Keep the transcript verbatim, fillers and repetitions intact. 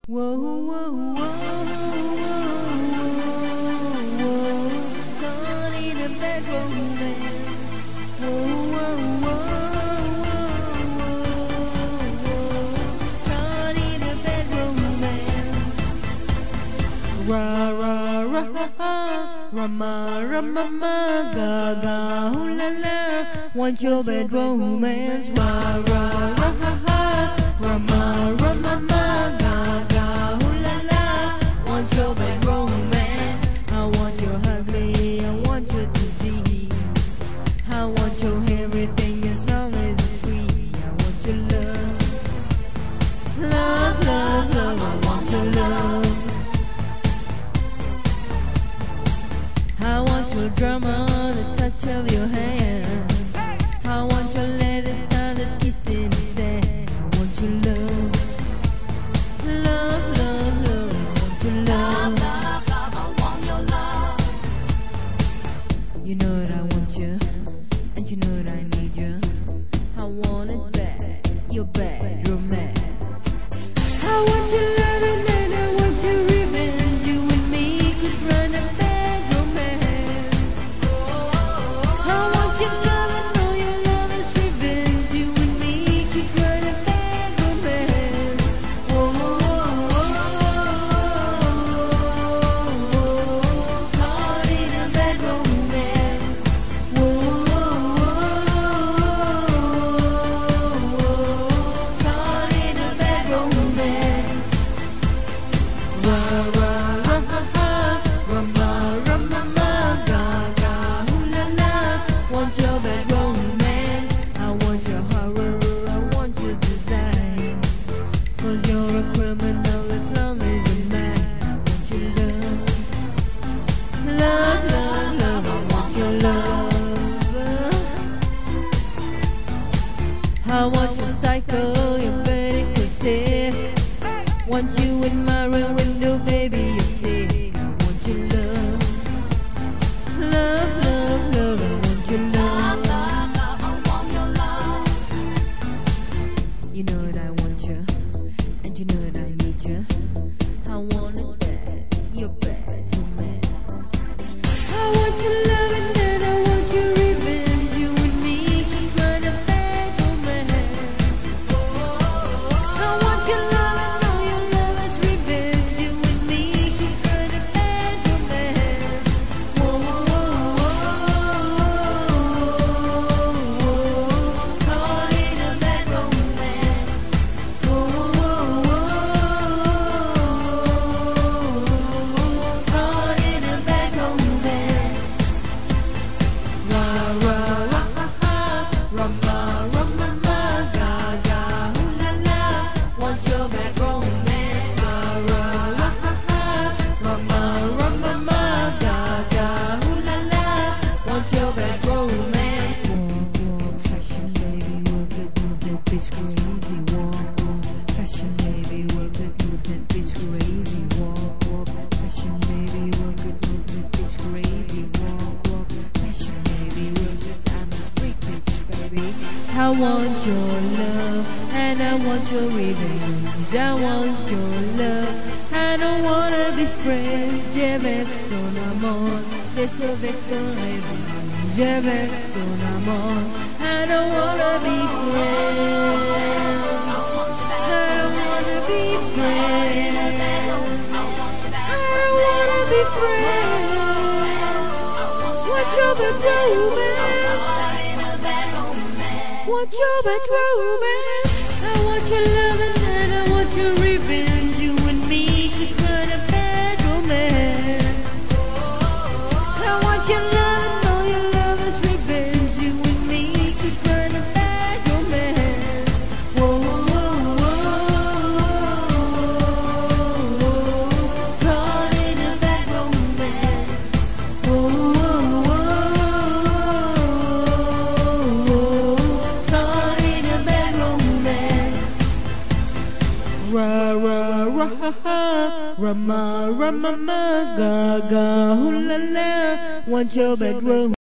Whoa, whoa, whoa, whoa, whoa, caught in a bad romance. Whoa, whoa, whoa, whoa, caught in a bad romance. Ra ra ra ra, rama rama ma, ga ga ooh la la, want your bad romance. Ra ra ra ra, rama rama ma, ga ga ooh la la, want your bad romance. I want your ugly, I want your disease, I want your everything as long as it's free. I want your love, love, love, love. I want your love. I want your drama, the touch of your hand. I want your leather started kissing the sand. I want your love, love, love, love. I want your love, love, love. I want your love. You know that I want you, and you know that I need you. I want it bad, your bad romance. I want your love and I want your revenge. You and me could run a bad romance. I want your love and all your love is revenge. You and me could run a bad romance. Whoa, whoa, whoa, whoa, caught in a bad romance. Whoa, whoa, whoa, caught in a bad romance. Ra ra ra ha, rama rama ma, ga ga ooh la la, want your bad romance. I want your horror, I want your design, 'cause you're a criminal as long as you're mine. I want your love, love, love, love. I want your love. I want your psycho, your vertical stare. Want you in my rear window, baby, you see. I want your love, love, love, love. I want your love, love, love. I want your love. You know that I want you, and you know that I need you. I want it bad, your bad romance. I want your love and then I want your revenge. You and me can run a bad romance. I want your love and all your love is revenge. You and me can run a bad romance. Whoa, whoa, whoa, whoa, caught in a bad romance. Whoa, whoa, whoa, caught in a bad romance. Ra ra ra ha, rama rama ma, ga ga ooh la la, want your bad romance. Ra ra ra ha, rama rama ma, ga ga ooh la la, want your bad romance. Walk walk, fashion baby, work it, move that bitch crazy. Walk walk, fashion baby, work it, move that bitch crazy. Walk walk, fashion baby, work it, move that bitch crazy. Walk walk, fashion baby, work it. I'm a freak bitch, baby. I want your love and I want your revenge. I want your love. I don't wanna be friends. Je vex ton amor, je so vex ton revenge. Je vex ton amor. I don't wanna be friends. I don't wanna be friends. I don't wanna be friends. What's your bad romance? Want your bad romance. I want your love and then I want your revenge. You and me could run a bad romance. I want your love and all your love is revenge. You and me could run a bad romance. Whoa, whoa, whoa, whoa, caught in a bad romance. Whoa, whoa, whoa, caught in a bad romance. Ra ra ra ha ha, rama rama ma, ga ga ooh la la, want your bad romance.